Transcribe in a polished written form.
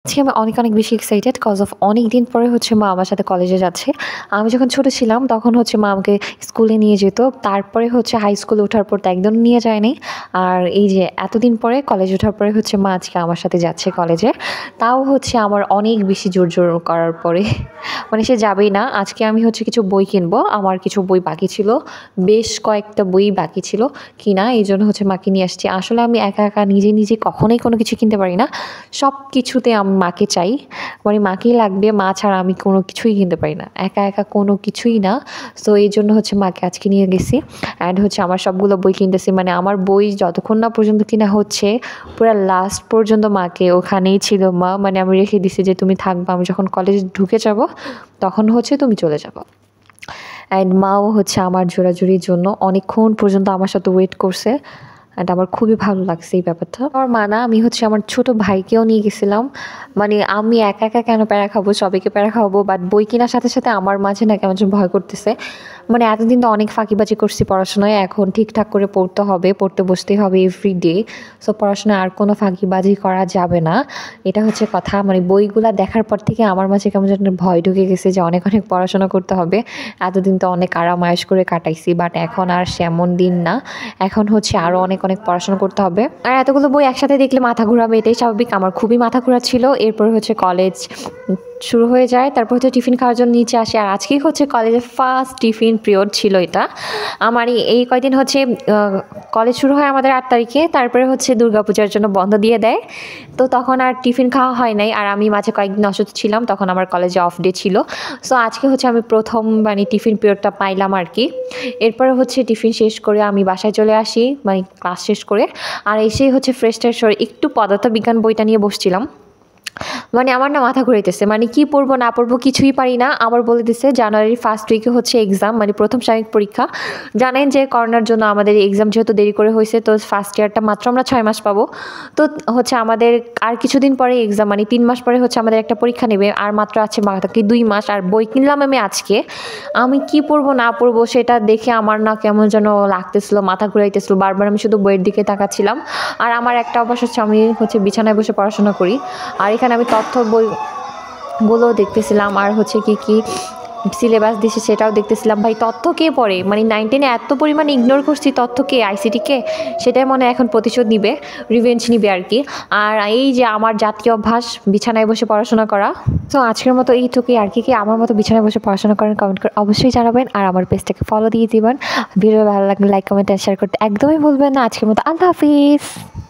আজকে আমি অনেক বেশি এক্সাইটেড কজ অফ অনেকদিন পরে হচ্ছে মা আমার সাথে কলেজে যাচ্ছে। আমি যখন ছোট ছিলাম তখন হচ্ছে মা আমাকে স্কুলে নিয়ে যেত। তারপরে হচ্ছে হাই স্কুলে ওঠার পর তো একদম নিয়ে যায়নি। আর এই যে এতদিন পরে কলেজে ওঠার পরে হচ্ছে মা আজকে আমার সাথে যাচ্ছে কলেজে। তাও হচ্ছে আমার অনেক বেশি জোর করার পরে মানে সে যাবেই না। আজকে আমি হচ্ছে কিছু বই কিনবো। আমার কিছু বই বাকি ছিল। বেশ কয়েকটা বই বাকি ছিল কিনা। এইজন্য হচ্ছে মাকে নিয়ে আসছি। আসলে আমি একা নিজে কখনোই কোনো কিছু কিনতে পারি না। সবকিছুতে আমি মাকে চাই। মানে মাকেই লাগবে, মা ছাড়া আমি কোনো কিছুই কিনতে পারি না। একা কোনো কিছুই না। সো এইজন্য হচ্ছে মাকে আজকে নিয়ে গেছি। অ্যান্ড হচ্ছে আমার সবগুলো বই কিনতেছি। মানে আমার বই যতক্ষণ না পর্যন্ত কিনা হচ্ছে, পুরা লাস্ট পর্যন্ত মাকে ওখানেই ছিল মা। মানে আমি রেখে দিছি যে তুমি থাকবা। আমি যখন কলেজে ঢুকে যাব, তখন হচ্ছে তুমি চলে যাবা। অ্যান্ড মাও হচ্ছে আমার জোরাজুরির জন্য অনেকক্ষণ পর্যন্ত আমার সাথে ওয়েট করছে। অ্যান্ড আমার খুবই ভালো লাগছে এই ব্যাপারটা। আমার মা না, আমি হচ্ছে আমার ছোট ভাইকেও নিয়ে গেছিলাম। মানে আমি একা কেন প্যারা খাবো, সবাইকে প্যারা খাওয়াবো। বাট বই কেনার সাথে আমার মাঝে না কেমন যেন ভয় করতেছে। মানে এতদিন তো অনেক ফাঁকিবাজি করছি পড়াশোনায়, এখন ঠিকঠাক করে পড়তে হবে, পড়তে বসতেই হবে এভরিডে। সো পড়াশোনায় আর কোনো ফাঁকিবাজি করা যাবে না, এটা হচ্ছে কথা। মানে বইগুলা দেখার পর থেকে আমার মাঝে কেমন যেন ভয় ঢুকে গেছে যে অনেক পড়াশোনা করতে হবে। এতদিন তো অনেক আরাম আয়েশ করে কাটাইছি, বাট এখন আর সেমন দিন না। এখন হচ্ছে আরও অনেক পড়াশোনা করতে হবে। আর এতগুলো বই একসাথে দেখলে মাথা ঘুরাবে, এটাই স্বাভাবিক। আমার খুবই মাথা ঘোরা ছিল। এরপর হচ্ছে কলেজ শুরু হয়ে যায়, তারপর হচ্ছে টিফিন খাওয়ার জন্য নিচে আসে। আর আজকেই হচ্ছে কলেজের ফার্স্ট টিফিন পিরিয়ড ছিল এটা। আমার এই কয়দিন হচ্ছে কলেজ শুরু হয় আমাদের 8 তারিখে, তারপরে হচ্ছে দুর্গাপূজার জন্য বন্ধ দিয়ে দেয়। তো তখন আর টিফিন খাওয়া হয় নাই। আর আমি মাঝে কয়েকদিন অসুস্থ ছিলাম, তখন আমার কলেজে অফ ডে ছিল। সো আজকে হচ্ছে আমি প্রথম মানে টিফিন পিরিয়ডটা পাইলাম আর কি। এরপরে হচ্ছে টিফিন শেষ করে আমি বাসায় চলে আসি, মানে ক্লাস শেষ করে। আর এসেই হচ্ছে ফ্রেশ ট্রেশ হয়ে একটু পদার্থবিজ্ঞান বইটা নিয়ে বসছিলাম। মানে আমার না মাথা ঘুরাইতেছে, মানে কি পড়বো না পড়বো কিছুই পারি না। আবার বলে দিছে জানুয়ারির ফার্স্ট উইকে হচ্ছে এক্সাম, মানে প্রথম সাময়িক পরীক্ষা। জানেন যে করোনার জন্য আমাদের এক্সাম যেহেতু দেরি করে হয়েছে, তো ফার্স্ট ইয়ারটা মাত্র আমরা 6 মাস পাবো। তো হচ্ছে আমাদের আর কিছুদিন পরে এক্সাম, মানে 3 মাস পরে হচ্ছে আমাদের একটা পরীক্ষা নেবে। আর মাত্র আছে বাকি 2 মাস। আর বই কিনলাম আমি আজকে। আমি কি পড়বো না পড়বো সেটা দেখে আমার না কেমন যেন লাগতেছিল, মাথা ঘুরাইতেছিল। বারবার আমি শুধু বইয়ের দিকে তাকাচ্ছিলাম। আর আমার একটা অভ্যাস হচ্ছে, আমি হচ্ছে বিছানায় বসে পড়াশোনা করি। আর এখানে আমি তথ্য বইগুলো দেখতেছিলাম। আর হচ্ছে কি সিলেবাস দিছে সেটাও দেখতেছিলাম। ভাই তথ্য কে পড়ে? মানে 9 10-এ এত পরিমাণে ইগনোর করছি তথ্যকে, আইসিটিকে। সেটাই মনে হয় এখন প্রতিশোধ নিবে, রিভেঞ্জ নিবে আর কি। আর এই যে আমার জাতীয় অভ্যাস বিছানায় বসে পড়াশোনা করা। তো আজকের মতো এইটুকুই আর কি। আমার মতো বিছানায় বসে পড়াশোনা করেন, কমেন্ট করে অবশ্যই জানাবেন। আর আমার পেজটাকে ফলো দিয়ে দিবেন। ভিডিও ভালো লাগলে লাইক কমেন্ট শেয়ার করতে একদমই ভুলবেন না। আজকের মতো আল্লাহ হাফিজ।